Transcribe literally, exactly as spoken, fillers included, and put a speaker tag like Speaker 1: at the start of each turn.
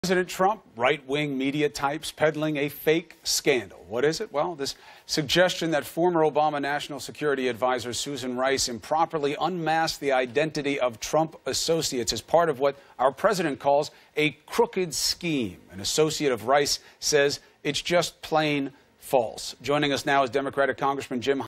Speaker 1: President Trump, right-wing media types peddling a fake scandal. What is it? Well, this suggestion that former Obama National Security Advisor Susan Rice improperly unmasked the identity of Trump associates is part of what our president calls a crooked scheme. An associate of Rice says it's just plain false. Joining us now is Democratic Congressman Jim